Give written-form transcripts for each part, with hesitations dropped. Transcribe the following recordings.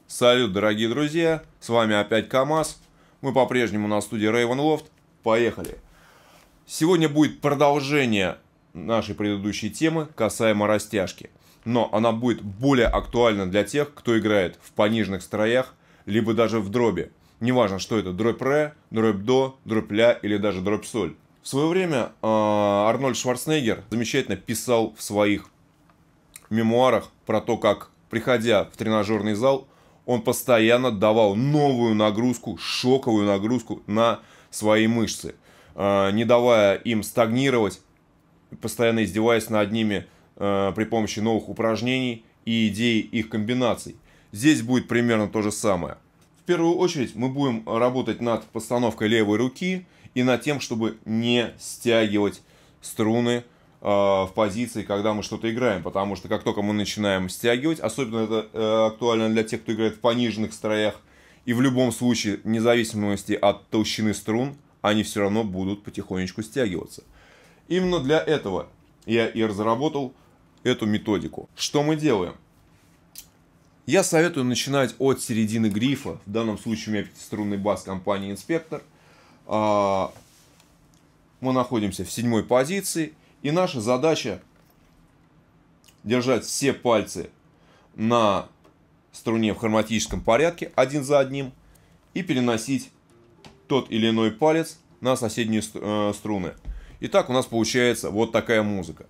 Салют, дорогие друзья, с вами опять КамАЗ. Мы по-прежнему на студии Ravenloft. Поехали. Сегодня будет продолжение нашей предыдущей темы касаемо растяжки. Но она будет более актуальна для тех, кто играет в пониженных строях, либо даже в дроби. Неважно, что это, дробь ре, дробь до, дробь ля или даже дробь соль. В свое время Арнольд Шварценеггер замечательно писал в своих мемуарах про то, как, приходя в тренажерный зал, он постоянно давал новую нагрузку, шоковую нагрузку на свои мышцы, не давая им стагнировать, постоянно издеваясь над ними при помощи новых упражнений и идей их комбинаций. Здесь будет примерно то же самое. В первую очередь мы будем работать над постановкой левой руки и над тем, чтобы не стягивать струны в позиции, когда мы что-то играем, потому что как только мы начинаем стягивать, особенно это актуально для тех, кто играет в пониженных строях, и в любом случае, вне зависимости от толщины струн, они все равно будут потихонечку стягиваться. Именно для этого я и разработал эту методику. Что мы делаем? Я советую начинать от середины грифа, в данном случае у меня пятиструнный бас компании Инспектор. Мы находимся в 7-й позиции. И наша задача держать все пальцы на струне в хроматическом порядке, один за одним, и переносить тот или иной палец на соседние струны. Итак, у нас получается вот такая музыка.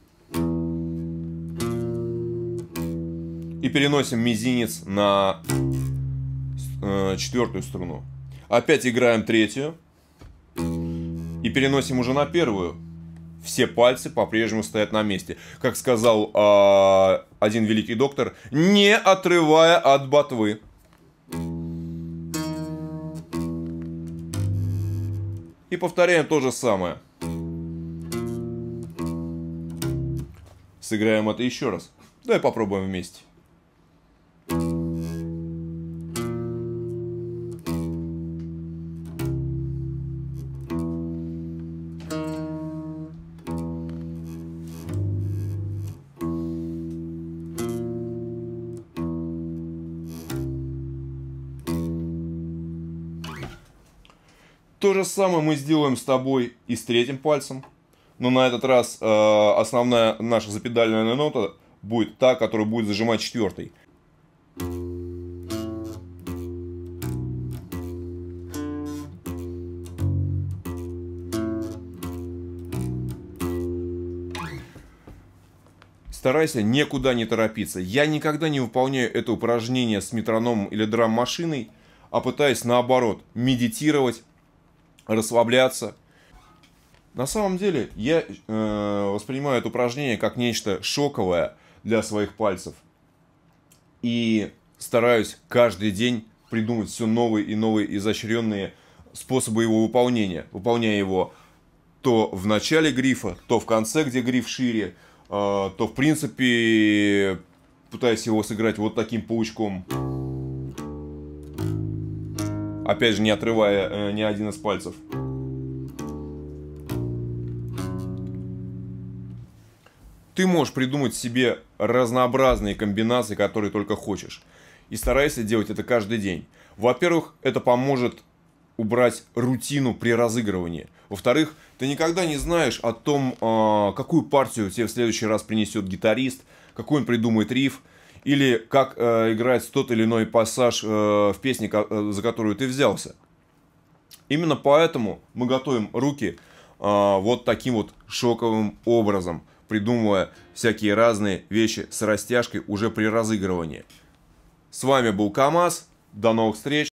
И переносим мизинец на 4-ю струну. Опять играем 3-ю. И переносим уже на 1-ю. Все пальцы по-прежнему стоят на месте. Как сказал один великий доктор, не отрывая от ботвы. И повторяем то же самое. Сыграем это еще раз. Давай попробуем вместе. То же самое мы сделаем с тобой и с 3-м пальцем. Но на этот раз основная наша запедальная нота будет та, которая будет зажимать 4-й. Старайся никуда не торопиться. Я никогда не выполняю это упражнение с метрономом или драм-машиной, а пытаюсь наоборот медитировать, расслабляться. На самом деле я воспринимаю это упражнение как нечто шоковое для своих пальцев. И стараюсь каждый день придумать все новые и новые изощренные способы его выполнения. Выполняя его то в начале грифа, то в конце, где гриф шире, то в принципе пытаюсь его сыграть вот таким паучком. Опять же, не отрывая ни один из пальцев. Ты можешь придумать себе разнообразные комбинации, которые только хочешь. И старайся делать это каждый день. Во-первых, это поможет убрать рутину при разыгрывании. Во-вторых, ты никогда не знаешь о том, какую партию тебе в следующий раз принесет гитарист, какой он придумает риф. Или как играть тот или иной пассаж в песне, за которую ты взялся. Именно поэтому мы готовим руки вот таким вот шоковым образом, придумывая всякие разные вещи с растяжкой уже при разыгрывании. С вами был КамАЗ. До новых встреч.